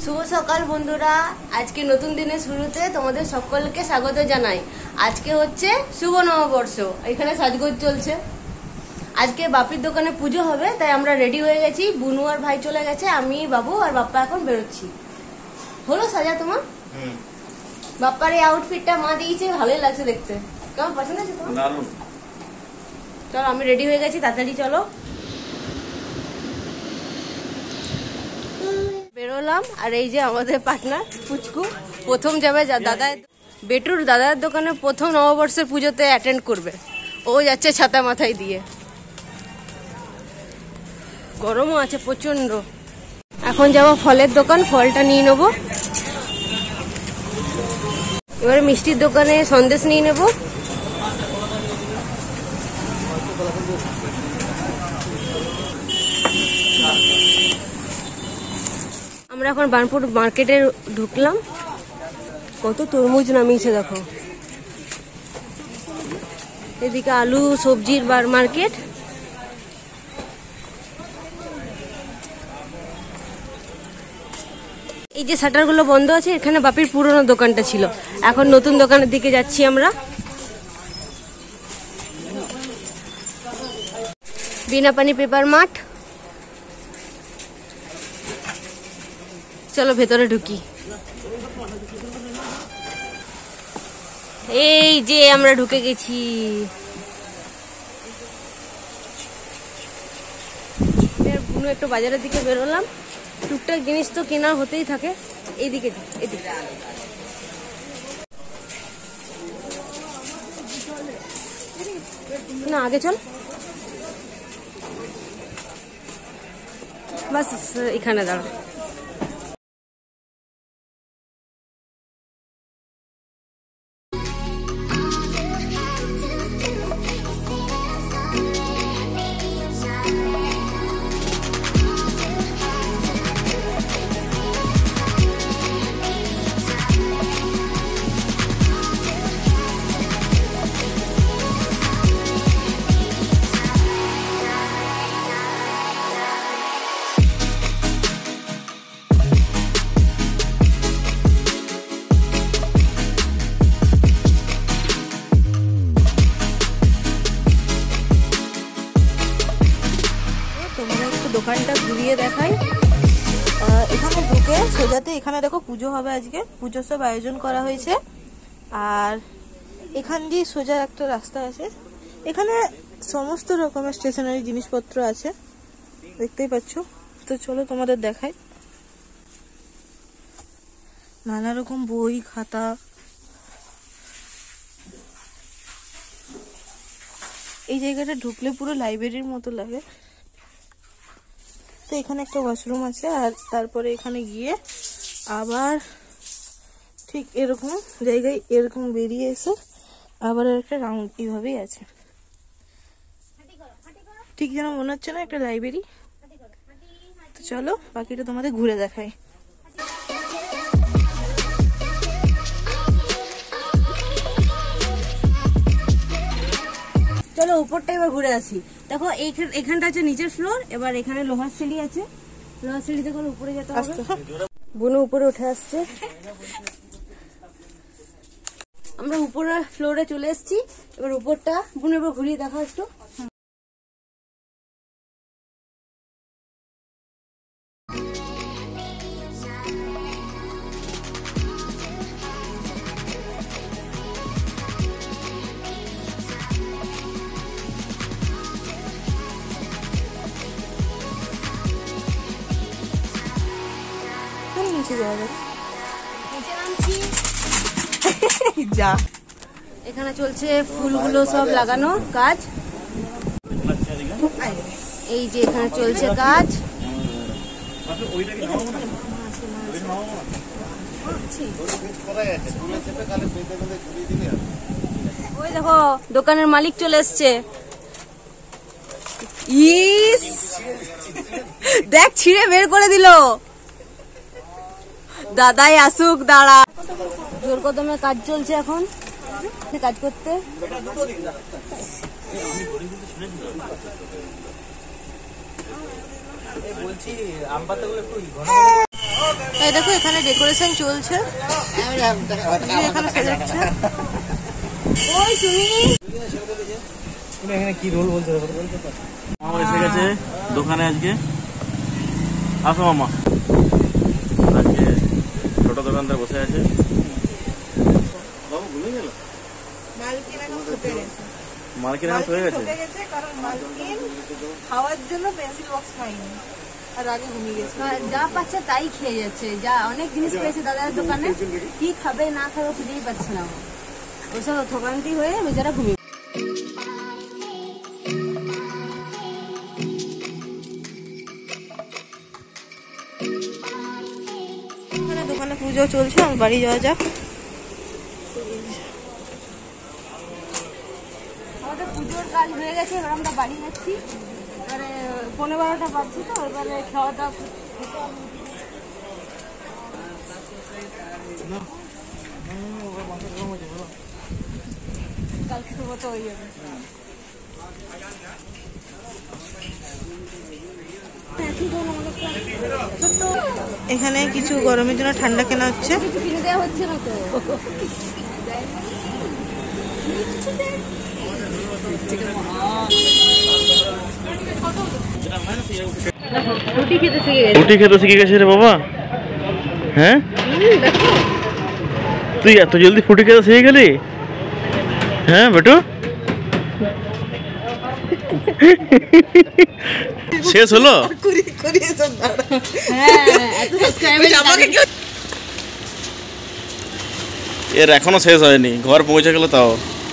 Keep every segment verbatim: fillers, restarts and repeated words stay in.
শুভ সকাল বন্ধুরা, আজকে নতুন দিনের শুরুতে তোমাদের সকলকে স্বাগত জানাই। আজকে হচ্ছে শুভ নববর্ষ, এখানে সাজগোজ চলছে। আজকে বাপির দোকানে পুজো হবে, তাই আমরা রেডি হয়ে গেছি। বুনু আর ভাই চলে গেছে, আমি বাবু আর বাপ্পা এখন বেরোচ্ছি। হলো সাজা তোমার? বাপ্পার এই আউটফিটটা মা দিয়েছে, ভালোই লাগছে দেখতে। কেমন পছন্দ আছে তোমার? দারুণ। চলো আমি রেডি হয়ে গেছি, তাড়াতাড়ি চলো। বেরোলাম, আর এই যে আমাদের পার্টনার পুচকু প্রথম যাবে দাদা বেটুর দাদার দোকানে প্রথম নববর্ষের পুজোতে অ্যাটেন্ড করবে। ও যাচ্ছে ছাতা মাথায় দিয়ে, গরমও আছে প্রচন্ড। এখন যাবো ফলের দোকান, ফলটা নিয়ে নেবো। এবারে মিষ্টির দোকানে সন্দেশ নিয়ে নেবো। আমরা এখন বার্নপুর মার্কেটে ঢুকলাম। কত তরমুজ নামিয়েছে দেখো। এদিকে আলু সবজির বার মার্কেট। এই যে শাটারগুলো বন্ধ আছে, এখানে বাপির পুরনো দোকানটা ছিল। এখন নতুন দোকানের দিকে যাচ্ছি আমরা। Binapani paper mart. চলো ভেতরে ঢুকি। এই যে আমরা ঢুকে গেছি। বুনু একটু বাজারের দিকে বেরোলাম, টুকটাক জিনিস তো কেনা হতেই থাকে। এইদিকে এদিকে না, আগে চল। বাস এখানে দাঁড়া। দোকানটা ঘুরিয়ে দেখাই। এখানে ঢুকে সোজাতে এখানে দেখো পুজো হবে আজকে, পুজো সব আয়োজন করা হয়েছে। আর এখান দিয়ে সোজা একটা রাস্তা আছে, এখানে সমস্ত রকমের স্টেশনারি জিনিসপত্র আছে, দেখতেই পাচ্ছ। তো চলো তোমাদের দেখাই। নানা রকম বই খাতা। এই জায়গাটা ঢুকলে পুরো লাইব্রেরির মতো লাগে। তো এখানে একটা ওয়াশরুম আছে, আর তারপরে এখানে গিয়ে আবার ঠিক এরকম জায়গায় এরকম বেরিয়ে এসে আবার একটা রাউন্ড এইভাবেই আছে। ঠিক যেন মনে হচ্ছে না একটা লাইব্রেরি। তো চলো বাকিটা তোমাদের ঘুরে দেখাই। চলো উপরটা এবার ঘুরে আসি। দেখো এখানটা হচ্ছে নিচের ফ্লোর, এবার এখানে লোহার সিঁড়ি আছে, লোহার সিঁড়িতে করে উপরে যেতে হবে। বুনু উপরে উঠে আসছে। আমরা উপরে ফ্লোরে চলে এসেছি, এবার উপরটা বুনু এবার ঘুরিয়ে দেখা একটু। যা এখানে চলছে ফুলগুলো সব লাগানো কাজ। এই যে এখানে চলছে কাজ। ওই দেখো দোকানের মালিক চলে এসছে। ইস দেখ, ছিঁড়ে বের করে দিল। দাদাই আসুক, দাঁড়া। জোর কদমে কাজ চলছে এখন, কাজ করতে। বলছি আম পাতাগুলো একটু ঘন এই দেখো এখানে ডেকোরেশন চলছে, এখানে সাজাচ্ছে। ওই শুনি এখানে কি রোল বলতে হবে মামা এসে গেছে দোকানে আজকে। আসো মামা, আজকে ছোট দোকানদার বসে আছে। বাবু ভুলে গেল মালকিন এখন ফুটে গেছে, মালকিন এখন হয়ে গেছে কারণ মালকিন খাওয়ার জন্য পেন্সিল বক্স খাইনি আর আগে ঘুমিয়ে গেছে। যা পাচ্ছে তাই খেয়ে যাচ্ছে, যা অনেক জিনিস পেয়েছে দাদার দোকানে, কি খাবে না খাবে খুঁজেই পাচ্ছে না, ওসব থকান্তি হয়ে বেচারা ঘুমিয়ে। দোকানে পুজো চলছে, আমার বাড়ি যাওয়া যাক। আমাদের পুজোর কাজ হয়ে গেছে, এবার আমরা বাড়ি যাচ্ছি। এবারে পনেরো বারোটা বাজছে তো, এবারে খাওয়া দাওয়া কালকে মতো হয়ে যাবে। এখানে কিছু গরমের জন্য ঠান্ডা কেনা হচ্ছে, কিছু কিনে দেওয়া হচ্ছে না তো। রুটি খেতে শিখে গেছে, রুটি খেতে শিখে গেছে রে বাবা। হ্যাঁ তুই এত জলদি ফুটি খেতে শিখে গেলি? হ্যাঁ বেটু শেষ হলো? এর এখনো শেষ হয়নি, ঘর পৌঁছে গেল তাও।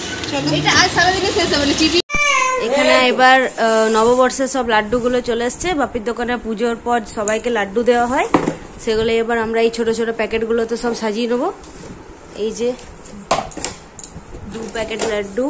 এখানে এবার নববর্ষের সব লাড্ডুগুলো চলে এসছে। বাপির দোকানে পুজোর পর সবাইকে লাড্ডু দেওয়া হয়, সেগুলো এবার আমরা এই ছোট ছোট প্যাকেটগুলোতে সব সাজিয়ে নেবো। এই যে দু প্যাকেট লাড্ডু,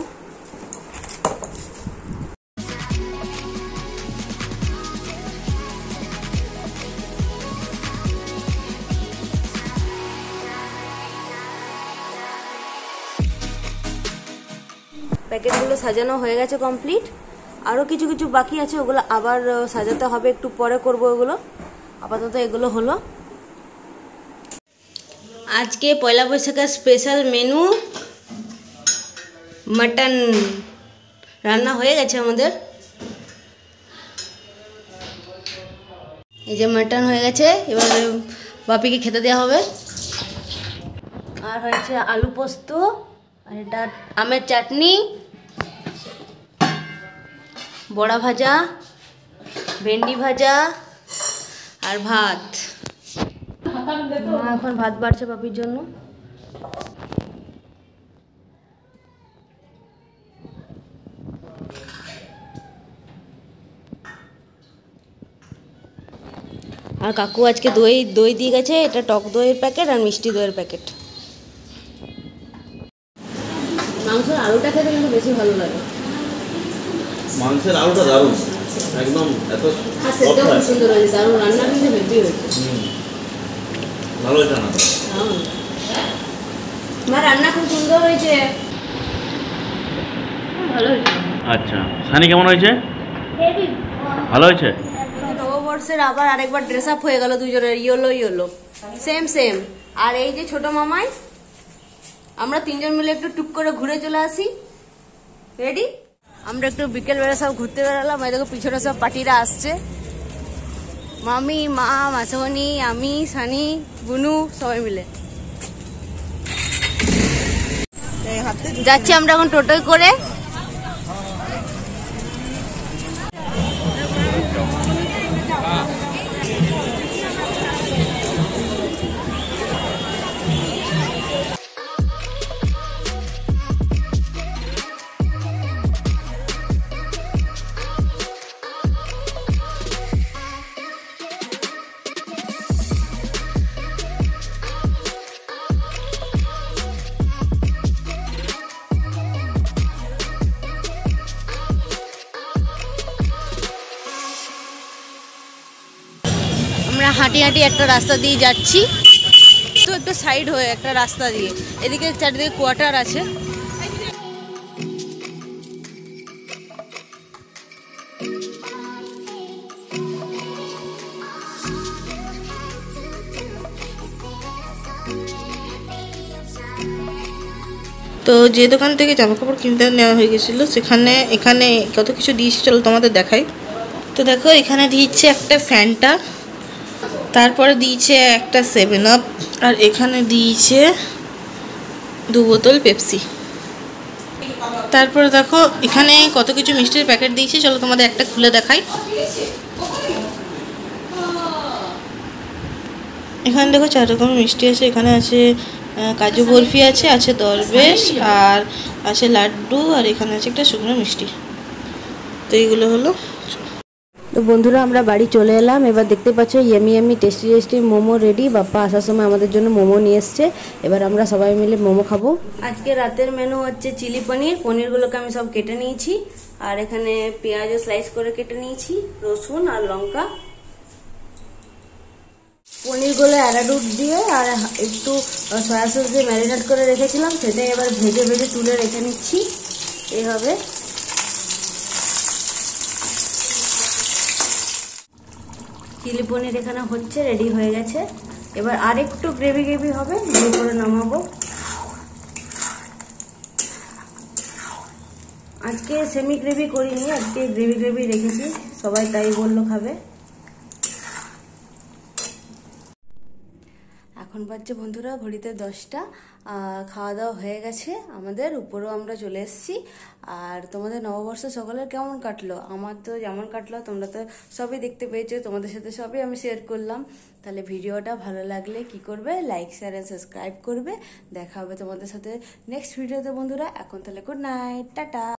প্যাকেটগুলো সাজানো হয়ে গেছে কমপ্লিট। আরও কিছু কিছু বাকি আছে, ওগুলো আবার সাজাতে হবে, একটু পরে করবো ওগুলো। আপাতত এগুলো হলো। আজকে পয়লা বৈশাখের স্পেশাল মেনু মাটন রান্না হয়ে গেছে আমাদের। এই যে মাটন হয়ে গেছে, এবার বাপিকে খেতে দেওয়া হবে। আর হয়েছে আলু পোস্ত, আর এটা আমের চাটনি, বড়া ভাজা, ভেন্ডি ভাজা আর ভাত। মা এখন ভাত বাড়ছে বাপির জন্য। আর কাকু আজকে দই দই দিয়ে গেছে, এটা টক দইয়ের প্যাকেট আর মিষ্টি দইয়ের প্যাকেট। মাংসের আলুটা খেতে কিন্তু বেশি ভালো লাগে। মাংসের আলুটা দারুণ, একদম এত সেদ্ধ খুব সুন্দর হয়েছে, দারুণ রান্না কিন্তু হেভি হয়েছে, ভালো হয়েছে না? মা রান্না খুব সুন্দর হয়েছে, ভালো হয়েছে। আচ্ছা সানি কেমন হয়েছে? ভালো হয়েছে। নববর্ষের আবার আরেকবার ড্রেস আপ হয়ে গেল দুজনের, ইয়েলো ইয়েলো সেম সেম। আর এই যে ছোট মামাই, আমরা তিনজন মিলে একটু টুক করে ঘুরে চলে আসি। রেডি? আমরা একটু বিকেলবেলা সব ঘুরতে বেড়ালাম। এই দেখো পিছনে সব পার্টিরা আসছে, মামি, মা, মাসুমণি, আমি, সানি, বুনু সবাই মিলে যাচ্ছি আমরা এখন টোটোয় করে। আমরা হাঁটি হাঁটি একটা রাস্তা দিয়ে যাচ্ছি, তো একটু সাইড হয়ে একটা রাস্তা দিয়ে, এদিকে চারিদিকে কোয়ার্টার আছে। তো যে দোকান থেকে জামা কাপড় কিনতে নেওয়া হয়ে গেছিলো সেখানে এখানে কত কিছু দিয়েছি, চলো তোমাদের দেখাই। তো দেখো এখানে দিয়েছে একটা ফ্যান্টা, তারপরে দিয়েছে একটা সেভেন আপ, আর এখানে দিয়েছে দু বোতল পেপসি। তারপরে দেখো এখানে কত কিছু মিষ্টির প্যাকেট দিয়েছে, চলো তোমাদের একটা খুলে দেখাই। এখানে দেখো চার রকমের মিষ্টি আছে। এখানে আছে কাজু বরফি আছে, আছে দরবেশ, আর আছে লাড্ডু, আর এখানে আছে একটা শুকনো মিষ্টি। তো এইগুলো হলো। তো বন্ধুরা আমরা বাড়ি চলে এলাম। এবার দেখতে পাচ্ছ yummy yummy tasty tasty momo ready. Bappa আসার সময় আমাদের জন্য মোমো নিয়ে এসছে। এবার আমরা সবাই মিলে মোমো খাবো। আজকে রাতের মেনু হচ্ছে চিলি পনির। পনিরগুলোকে আমি সব কেটে নিয়েছি, আর এখানে পেঁয়াজও স্লাইস করে কেটে নিয়েছি, রসুন আর লঙ্কা। পনিরগুলো অ্যারারুট দিয়ে আর একটু সয়া সস দিয়ে ম্যারিনেট করে রেখেছিলাম, সেটাই এবার ভেজে ভেজে তুলে রেখে নিচ্ছি এইভাবে। চিলি পনির এখানে হচ্ছে, রেডি হয়ে গেছে। এবার আর একটু গ্রেভি গ্রেভি হবে, দিয়ে করে নামাবো। আজকে সেমি গ্রেভি করিনি, আজকে গ্রেভি গ্রেভি রেখেছি, সবাই তাই বললো খাবে। এখন বাজছে বন্ধুরা ঘড়িতে দশটা। খাওয়া দাওয়া হয়ে গেছে আমাদের, উপরেও আমরা চলে এসেছি। আর তোমাদের নববর্ষ সকলের কেমন কাটলো? আমার তো যেমন কাটলো তোমরা তো সবই দেখতে পেয়েছো, তোমাদের সাথে সবই আমি শেয়ার করলাম। তাহলে ভিডিওটা ভালো লাগলে কি করবে, লাইক শেয়ার এন্ড সাবস্ক্রাইব করবে। দেখা হবে তোমাদের সাথে নেক্সট ভিডিওতে বন্ধুরা। এখন তাহলে গুড নাইট, টাটা।